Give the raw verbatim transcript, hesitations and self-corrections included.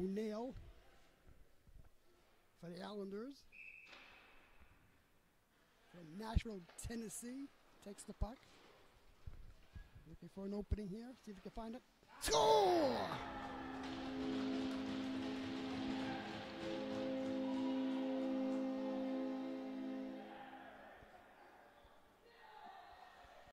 O'Neal for the Islanders. From Nashville, Tennessee, takes the puck. Looking for an opening here. See if we can find it. Score!